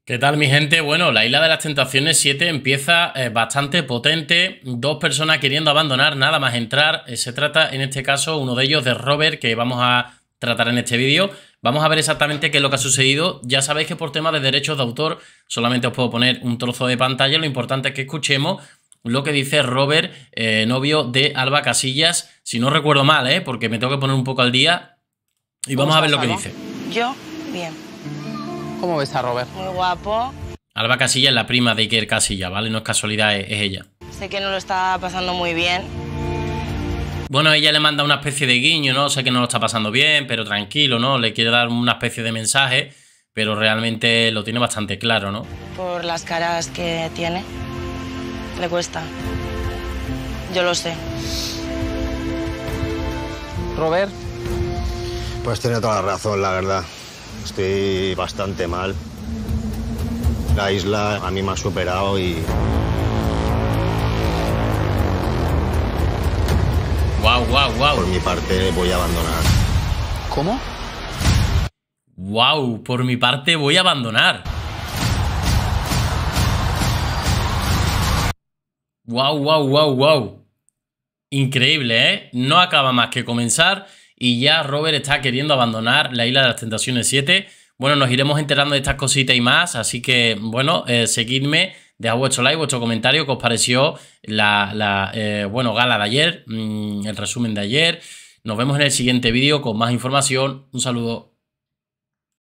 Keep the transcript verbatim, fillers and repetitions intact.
¿Qué tal, mi gente? Bueno, la Isla de las Tentaciones siete empieza eh, bastante potente. Dos personas queriendo abandonar nada más entrar. Eh, se trata, en este caso, uno de ellos de Robert, que vamos a tratar en este vídeo. Vamos a ver exactamente qué es lo que ha sucedido. Ya sabéis que por temas de derechos de autor solamente os puedo poner un trozo de pantalla. Lo importante es que escuchemos lo que dice Robert, eh, novio de Alba Casillas. Si no recuerdo mal, ¿eh? Porque me tengo que poner un poco al día. Y vamos a ver lo que dice. Yo, bien. ¿Cómo ves a Robert? Muy guapo. Alba Casillas es la prima de Iker Casillas, ¿vale? No es casualidad, es, es ella. Sé que no lo está pasando muy bien. Bueno, ella le manda una especie de guiño, ¿no? Sé que no lo está pasando bien, pero tranquilo, ¿no? Le quiere dar una especie de mensaje, pero realmente lo tiene bastante claro, ¿no? Por las caras que tiene. Le cuesta. Yo lo sé. Robert, Pues tiene toda la razón, la verdad. Estoy bastante mal. La isla a mí me ha superado y... Wow, wow, wow. Por mi parte voy a abandonar. ¿cómo? Wow, por mi parte voy a abandonar. Wow, wow, wow, wow. Increíble, ¿eh? No acaba más que comenzar y ya Robert está queriendo abandonar la Isla de las Tentaciones siete. Bueno, nos iremos enterando de estas cositas y más, así que, bueno, eh, seguidme, dejad vuestro like, vuestro comentario, qué os pareció la, la eh, bueno, gala de ayer, mmm, el resumen de ayer. Nos vemos en el siguiente vídeo con más información. Un saludo.